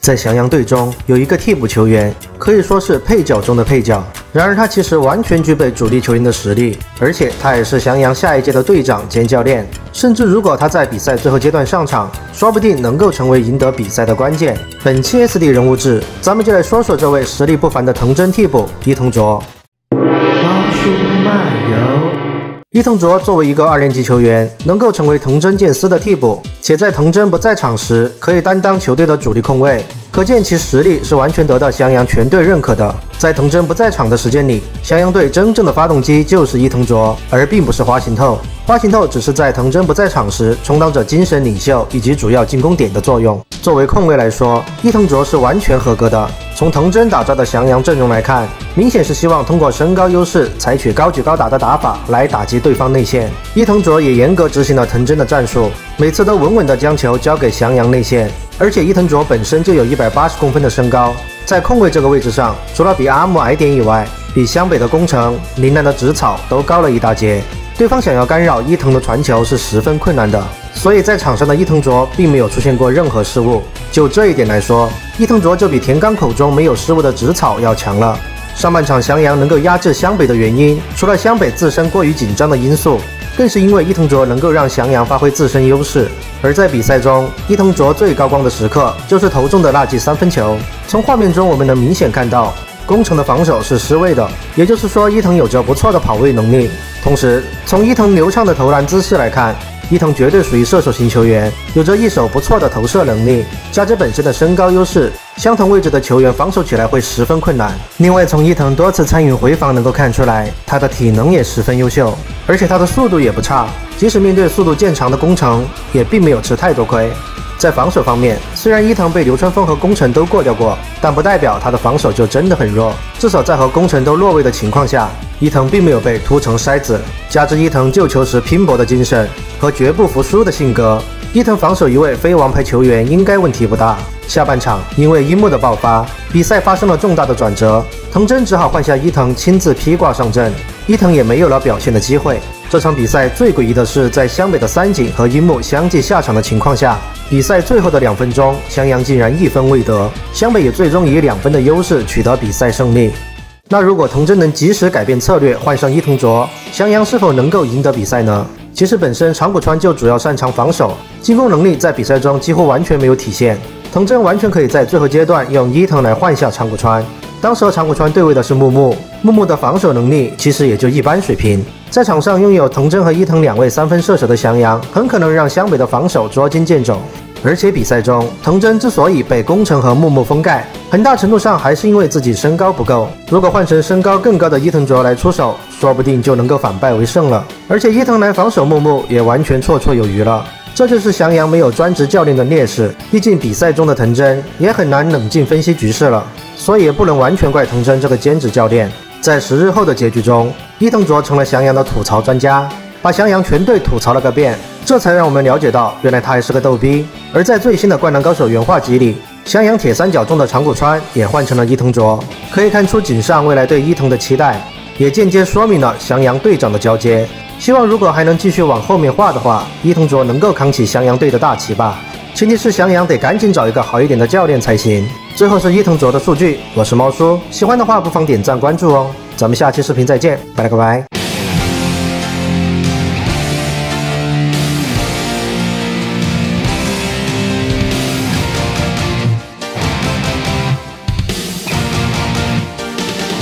在翔阳队中有一个替补球员，可以说是配角中的配角。然而他其实完全具备主力球员的实力，而且他也是翔阳下一届的队长兼教练。甚至如果他在比赛最后阶段上场，说不定能够成为赢得比赛的关键。本期 SD 人物志，咱们就来说说这位实力不凡的藤真替补伊藤卓。猫叔漫游。伊藤卓作为一个2年级球员，能够成为藤真健司的替补，且在藤真不在场时可以担当球队的主力控卫，可见其实力是完全得到翔阳全队认可的。在藤真不在场的时间里，翔阳队真正的发动机就是伊藤卓，而并不是花形透。花形透只是在藤真不在场时充当着精神领袖以及主要进攻点的作用。作为控卫来说，伊藤卓是完全合格的。从藤真打造的翔阳阵容来看，明显是希望通过身高优势，采取高举高打的打法来打击对方内线。伊藤卓也严格执行了藤真的战术，每次都稳稳地将球交给翔阳内线。而且伊藤卓本身就有180公分的身高，在控卫这个位置上，除了比阿木矮点以外，比湘北的宫城、陵南的直草都高了一大截。对方想要干扰伊藤的传球是十分困难的，所以在场上的伊藤卓并没有出现过任何失误。就这一点来说，伊藤卓就比田刚口中没有失误的直草要强了。上半场翔阳能够压制湘北的原因，除了湘北自身过于紧张的因素，更是因为伊藤卓能够让翔阳发挥自身优势。而在比赛中，伊藤卓最高光的时刻就是投中的那记3分球。从画面中我们能明显看到，宫城的防守是失位的，也就是说伊藤有着不错的跑位能力。同时，从伊藤流畅的投篮姿势来看，伊藤绝对属于射手型球员，有着一手不错的投射能力，加之本身的身高优势，相同位置的球员防守起来会十分困难。另外，从伊藤多次参与回防能够看出来，他的体能也十分优秀，而且他的速度也不差，即使面对速度见长的宫城，也并没有吃太多亏。在防守方面，虽然伊藤被流川枫和宫城都过掉过，但不代表他的防守就真的很弱。至少在和宫城都落位的情况下，伊藤并没有被突成筛子。加之伊藤救球时拼搏的精神和绝不服输的性格，伊藤防守一位非王牌球员应该问题不大。下半场因为樱木的爆发，比赛发生了重大的转折，藤真只好换下伊藤亲自披挂上阵，伊藤也没有了表现的机会。这场比赛最诡异的是，在湘北的三井和樱木相继下场的情况下，比赛最后的2分钟，翔阳竟然1分未得，湘北也最终以2分的优势取得比赛胜利。那如果藤真能及时改变策略，换上伊藤卓，翔阳是否能够赢得比赛呢？其实本身长谷川就主要擅长防守，进攻能力在比赛中几乎完全没有体现。藤真完全可以在最后阶段用伊藤来换下长谷川。当时长谷川对位的是木木，木木的防守能力其实也就一般水平。在场上拥有藤真和伊藤2位3分射手的翔阳，很可能让湘北的防守捉襟见肘。而且比赛中，藤真之所以被宫城和木木封盖，很大程度上还是因为自己身高不够。如果换成身高更高的伊藤卓来出手，说不定就能够反败为胜了。而且伊藤来防守木木也完全绰绰有余了。这就是翔阳没有专职教练的劣势，毕竟比赛中的藤真也很难冷静分析局势了，所以也不能完全怪藤真这个兼职教练。在10日后的结局中，伊藤卓成了翔阳的吐槽专家，把翔阳全队吐槽了个遍，这才让我们了解到原来他还是个逗逼。而在最新的《灌篮高手》原画集里，翔阳铁三角中的长谷川也换成了伊藤卓，可以看出井上未来对伊藤的期待，也间接说明了翔阳队长的交接。希望如果还能继续往后面画的话，伊藤卓能够扛起翔阳队的大旗吧。前提是翔阳得赶紧找一个好一点的教练才行。最后是伊藤卓的数据，我是猫叔，喜欢的话不妨点赞关注哦。咱们下期视频再见，拜了个拜。